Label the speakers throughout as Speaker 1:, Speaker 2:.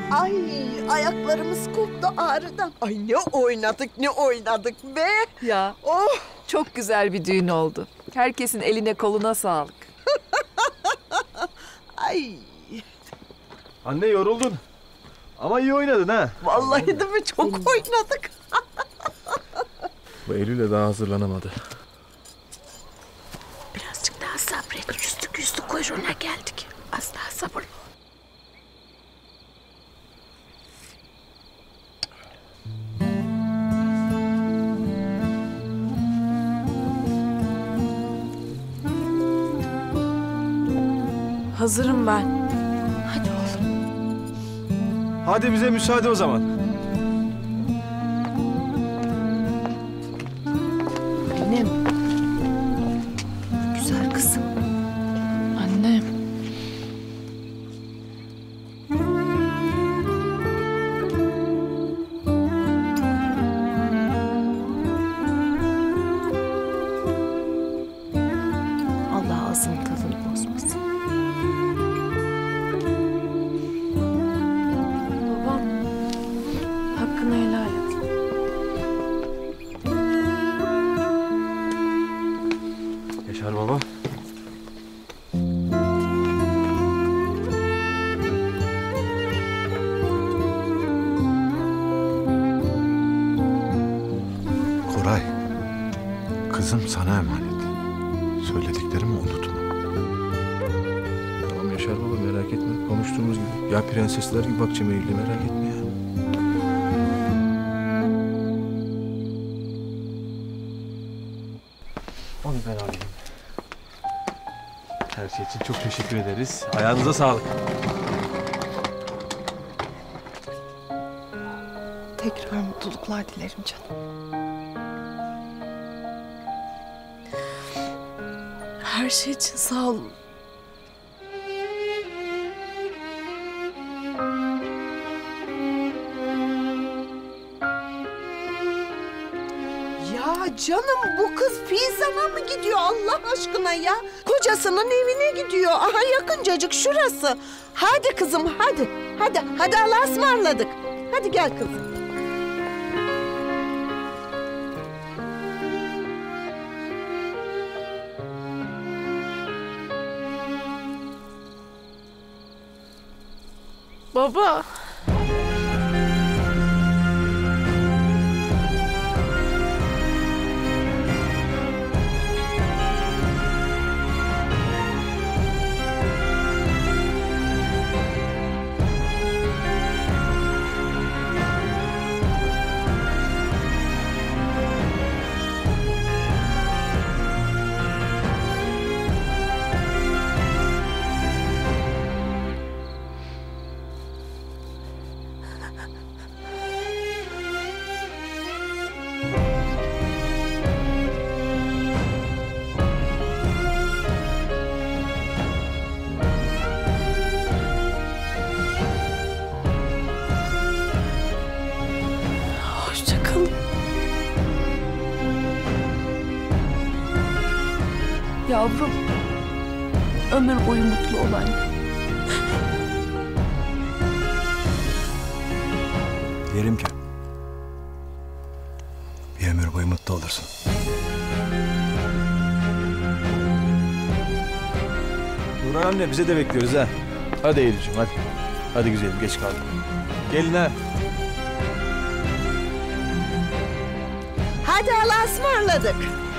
Speaker 1: Ay ayaklarımız koptu ağrıdan. Ay ne oynadık be.
Speaker 2: Ya
Speaker 1: Oh.
Speaker 2: çok güzel bir düğün oldu. Herkesin eline koluna sağlık.
Speaker 1: Ay
Speaker 3: Anne yoruldun. Ama iyi oynadın ha.
Speaker 1: vallahi değil mi çok oynadık.
Speaker 3: Bu Eylül'e daha hazırlanamadı.
Speaker 1: Birazcık daha sabret. Yüzdük kuyruğuna geldik. Az daha sabırlı.
Speaker 2: Hazırım ben.
Speaker 1: Hadi oğlum.
Speaker 3: Hadi bize müsaade o zaman.
Speaker 2: Annem.
Speaker 1: Güzel kızım.
Speaker 2: Annem.
Speaker 1: Allah ağzının tadını bozmasın.
Speaker 2: Babam. Hakkını helal et.
Speaker 3: Yaşar baba.
Speaker 4: Koray, kızım sana emanet. Söylediklerimi unutma.
Speaker 3: Tamam Yaşar baba merak etme. Konuştuğumuz gibi. Ya prensesler gibi bakacağım Eylül'e merak etme ya. Onu ben alayım. Her şey için çok teşekkür ederiz. Ayağınıza sağlık.
Speaker 5: Tekrar mutluluklar dilerim canım. Her şey için sağ olun.
Speaker 1: Ya canım bu kız Fizan'a mı gidiyor Allah aşkına ya? Kocasının evine gidiyor. Aha yakıncacık şurası. Hadi kızım hadi. Hadi Allah'a ısmarladık. Hadi gel kızım.
Speaker 5: Baba. Hoşça kalın.
Speaker 2: Yavrum. Ömür boyu mutlu ol anne.
Speaker 4: Diyelim ki bir ömür boyu mutlu olursun.
Speaker 3: Nurhan anne bize de bekliyoruz ha. Hadi Eylül'cüğüm hadi. Hadi güzelim geç kaldık. Gelin ha.
Speaker 1: Hadi Allah'a ısmarladık.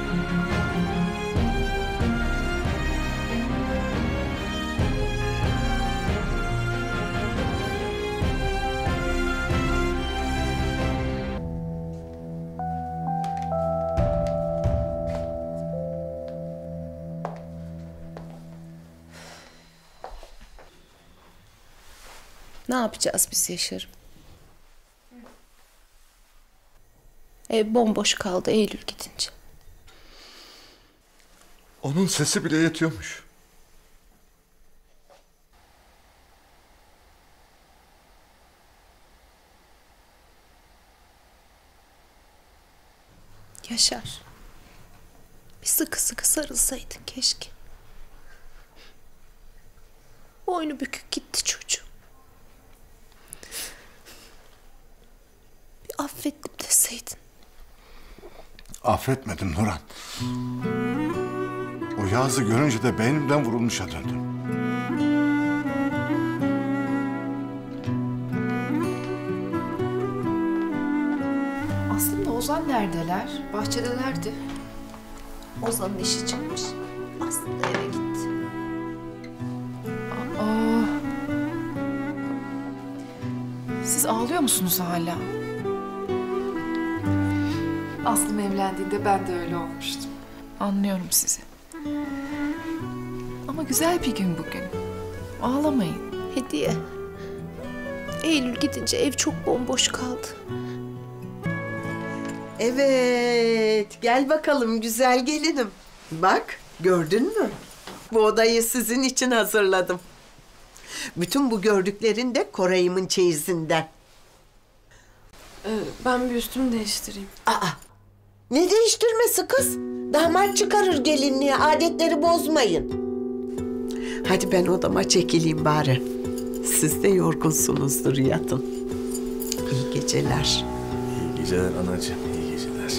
Speaker 5: Ne yapacağız biz Yaşar'ım? Ev bomboş kaldı Eylül gidince.
Speaker 4: Onun sesi bile yetiyormuş.
Speaker 5: Yaşar. Bir sıkı sıkı sarılsaydın keşke. Boynu bükük gitti çocuğum.
Speaker 4: Affetmedim Nurhan. O Yağız'ı görünce de beynimden vurulmuşa döndüm.
Speaker 5: Aslında Ozan neredeler? Bahçedelerdi. Ozan'ın işi çıkmış. Aslında eve gitti.
Speaker 2: Aa. Siz ağlıyor musunuz hala? Aslım evlendiğinde ben de öyle olmuştum. Anlıyorum sizi. Ama güzel bir gün bugün. Ağlamayın.
Speaker 5: Hediye. Eylül gidince ev çok bomboş kaldı.
Speaker 1: Evet, gel bakalım güzel gelinim. Bak, gördün mü? Bu odayı sizin için hazırladım. Bütün bu gördüklerin de Koray'ımın çeyizinden.
Speaker 6: Ben bir üstümü değiştireyim.
Speaker 1: Aa, ne değiştirmesi kız? Damat çıkarır gelinliğe, adetleri bozmayın. Hadi ben odama çekileyim bari. Siz de yorgunsunuzdur, yatın. İyi geceler.
Speaker 3: İyi geceler anacığım, iyi geceler.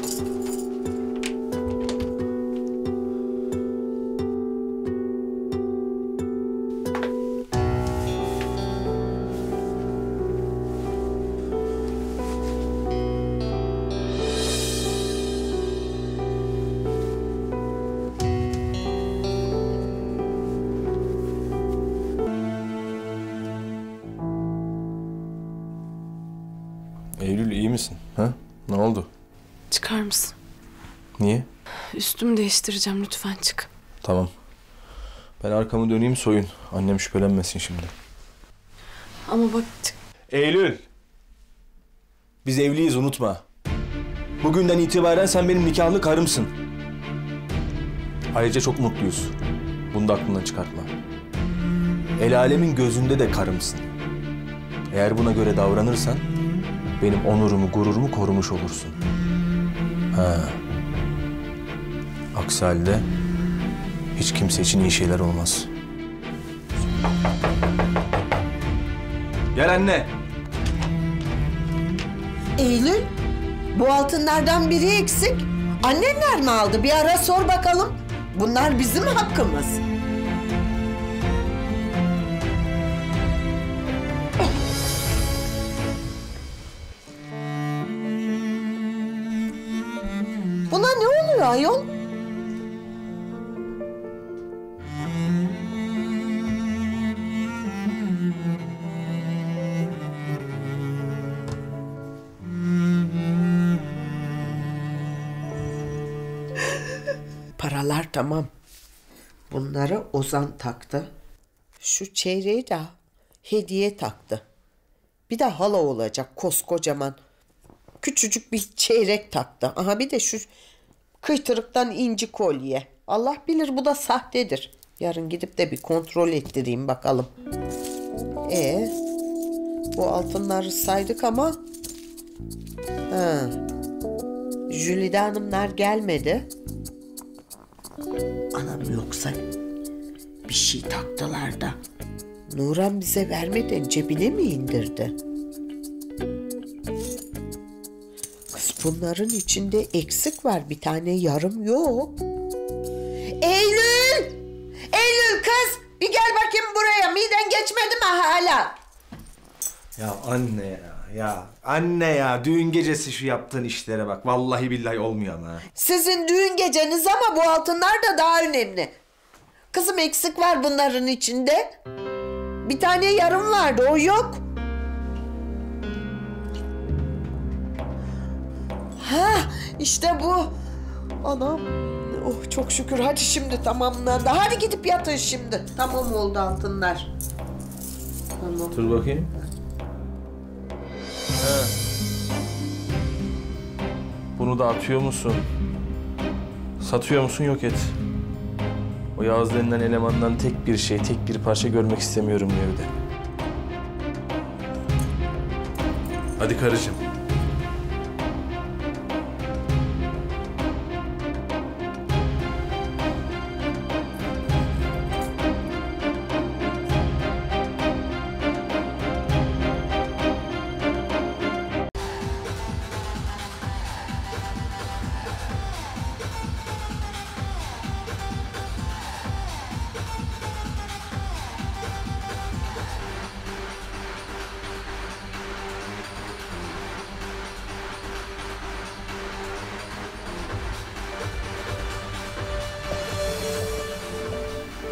Speaker 3: Eylül iyi misin? Ha? Ne oldu?
Speaker 6: Çıkar mısın?
Speaker 3: Niye?
Speaker 6: Üstümü değiştireceğim, lütfen çık.
Speaker 3: Tamam. Ben arkamı döneyim soyun. Annem şüphelenmesin şimdi.
Speaker 6: Ama bak çık.
Speaker 3: Eylül! Biz evliyiz unutma. Bugünden itibaren sen benim nikahlı karımsın. Ayrıca çok mutluyuz. Bunu da aklından çıkartma. El alemin gözünde de karımsın. Eğer buna göre davranırsan benim onurumu, gururumu korumuş olursun. Ha. Aksi halde hiç kimse için iyi şeyler olmaz. Gel anne.
Speaker 1: Eylül, bu altınlardan biri eksik. Annenler mi aldı? Bir ara sor bakalım. Bunlar bizim hakkımız. Buna ne oluyor ayol? Paralar tamam. Bunları Ozan taktı. Şu çeyreği de Hediye taktı. Bir de hala olacak koskocaman. Küçücük bir çeyrek taktı. Aha bir de şu kıytırıktan inci kolye. Allah bilir bu da sahtedir. Yarın gidip de bir kontrol ettireyim bakalım. Bu altınları saydık ama... Jülide Hanımlar gelmedi. Anam yoksa bir şey taktılar da Nurhan bize vermeden cebine mi indirdi? Kız bunların içinde eksik var, bir tane yarım yok. Eylül! Eylül kız! Bir gel bakayım buraya, miden geçmedi mi hala?
Speaker 3: Ya anne ya anne ya düğün gecesi şu yaptığın işlere bak. Vallahi billahi olmuyor ama.
Speaker 1: Sizin düğün geceniz ama bu altınlar da daha önemli. Kızım eksik var bunların içinde. Bir tane yarım vardı, o yok. İşte bu. Anam. Oh çok şükür, hadi şimdi tamamlandı. Hadi gidip yatın şimdi. Tamam oldu altınlar. Tamam.
Speaker 3: Dur bakayım. Bunu da atıyor musun? Satıyor musun? Yok et. O Yağız denilen elemandan tek bir şey, tek bir parça görmek istemiyorum bu evde. Hadi karıcığım.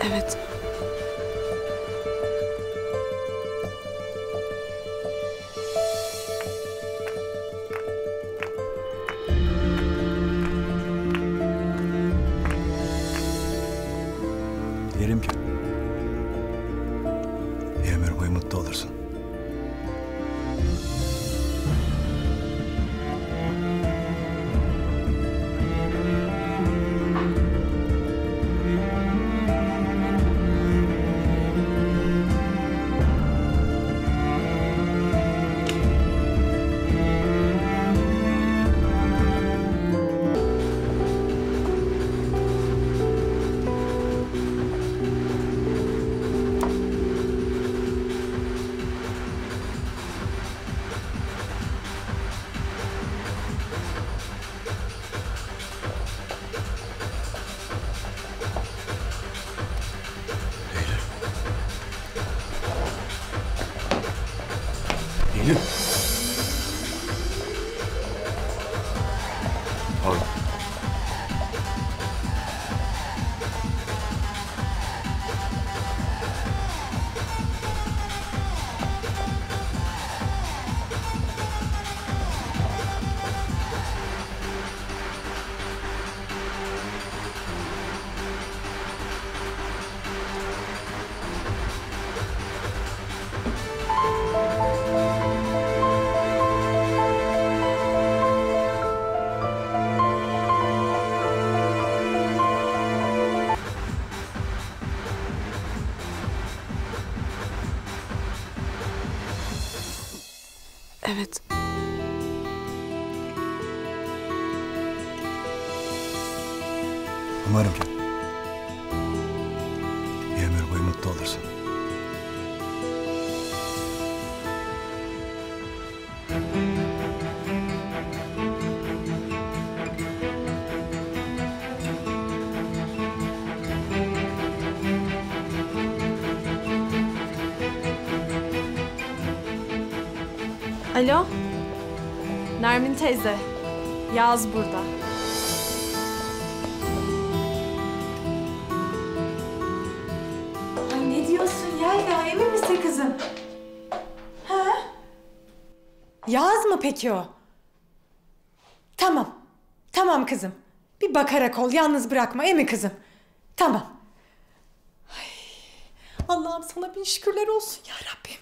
Speaker 6: Evet.
Speaker 7: Diyelim ki bir ömür boyu mutlu olursun.
Speaker 3: Eylül. Pardon.
Speaker 6: Evet.
Speaker 7: Umarım ki bir ömür boyu mutlu olursun.
Speaker 8: Alo? Nermin teyze. Yaz burada.
Speaker 9: Ay ne diyorsun Yelda? Emin misin kızım? Ha? Yağız mı peki o? Tamam. Tamam kızım. Bir bakarak ol. Yalnız bırakma. Emin kızım. Tamam. Ay, Allah'ım sana bin şükürler olsun ya Rabbim.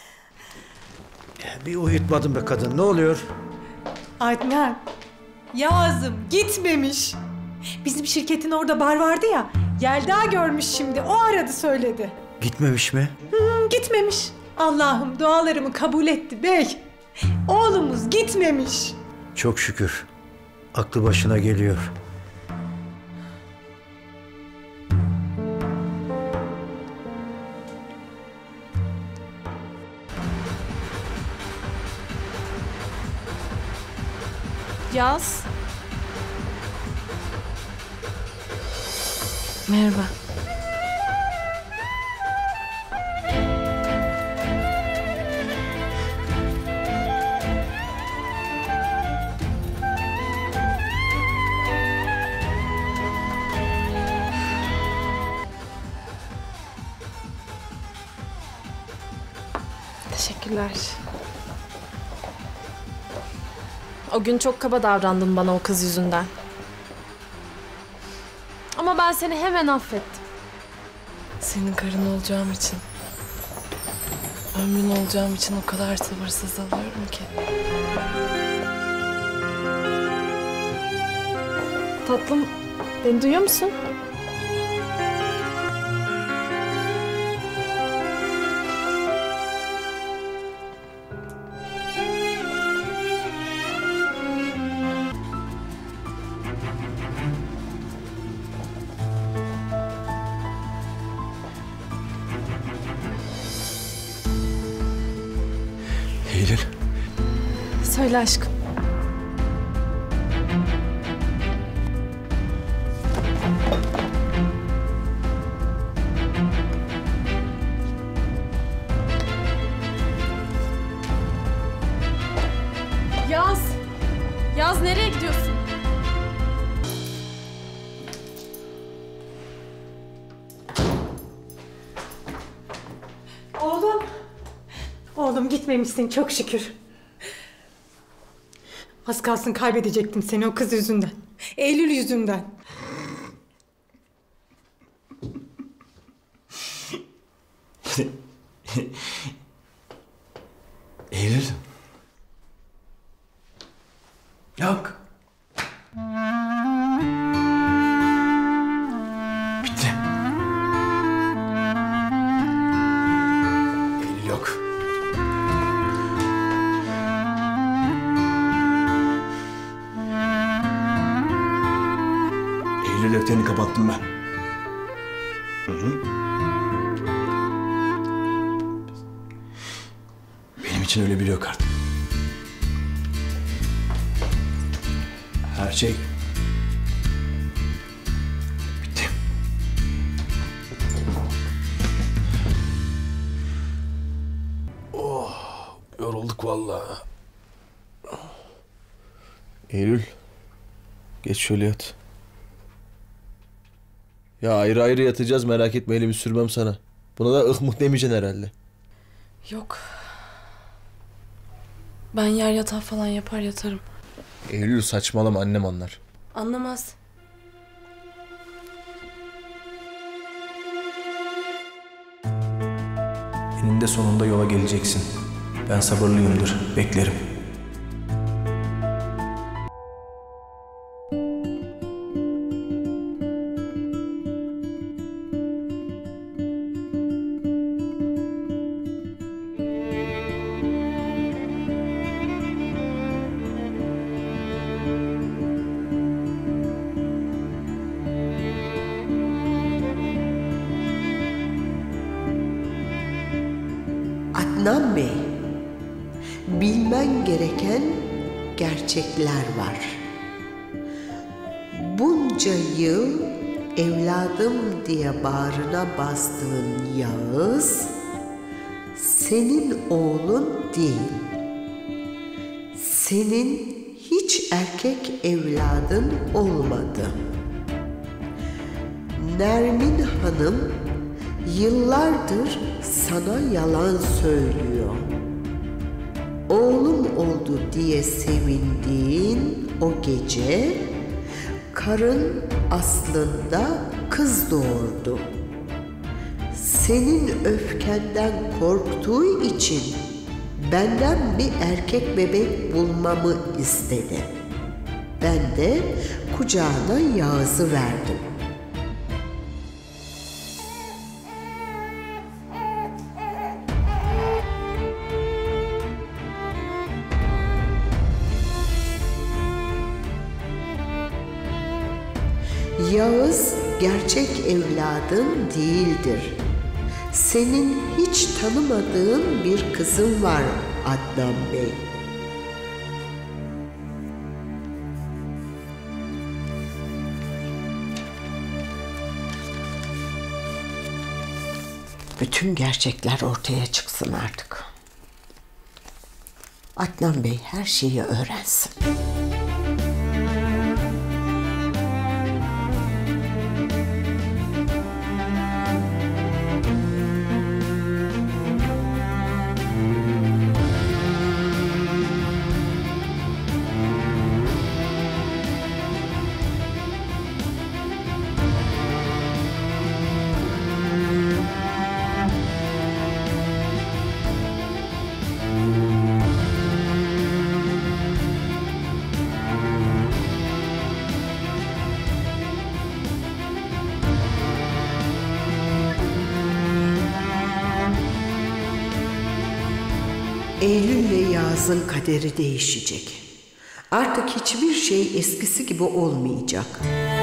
Speaker 10: Bir uyutmadın be kadın. Ne oluyor?
Speaker 9: Adnan. Yağız'ım gitmemiş. Bizim şirketin orada bar vardı ya. Yelda görmüş şimdi. O aradı söyledi.
Speaker 10: Gitmemiş mi?
Speaker 9: Gitmemiş. Allah'ım dualarımı kabul etti bey. Oğlumuz gitmemiş.
Speaker 10: Çok şükür. Aklı başına geliyor.
Speaker 8: Yaz. Merhaba.
Speaker 6: Teşekkürler. O gün çok kaba davrandın bana o kız yüzünden. Ama ben seni hemen affettim.
Speaker 2: Senin karın olacağım için, ömrün olacağım için o kadar sabırsız alıyorum ki.
Speaker 6: Tatlım, beni duyuyor musun?
Speaker 3: Eylül.
Speaker 6: Söyle aşkım. Yaz. Yaz nereye gidiyorsun?
Speaker 9: Oğlum gitmemişsin çok şükür. Az kalsın kaybedecektim seni o kız yüzünden. Eylül yüzünden.
Speaker 7: Eylül. Yok. Bitti. Eylül yok. Eylül defterini kapattım ben. Benim için öyle biri yok artık. Her şey bitti.
Speaker 3: Yorulduk vallahi. Eylül. Geç şöyle yat. Ya ayrı ayrı yatacağız, merak etme, elimi sürmem sana. Buna da ıhmık demeyeceksin herhalde.
Speaker 8: Yok. Ben yer yatağı falan yapar yatarım.
Speaker 3: Eylül saçmalama, annem anlar.
Speaker 8: Anlamaz.
Speaker 3: Eninde sonunda yola geleceksin. Ben sabırlıyımdır, beklerim.
Speaker 1: Adnan Bey, bilmen gereken gerçekler var. Bunca yıl evladım diye bağrına bastığın Yağız, senin oğlun değil. Senin hiç erkek evladın olmadı. Nermin Hanım yıllardır sana yalan söylüyor. Oğlum oldu diye sevindiğin o gece karın aslında kız doğurdu. Senin öfkenden korktuğu için benden bir erkek bebek bulmamı istedi. Ben de kucağına Yağız'ı verdim. Yağız gerçek evladın değildir. Senin hiç tanımadığın bir kızın var Adnan Bey. Bütün gerçekler ortaya çıksın artık. Adnan Bey her şeyi öğrensin. Eylül ve Yağız'ın kaderi değişecek. Artık hiçbir şey eskisi gibi olmayacak.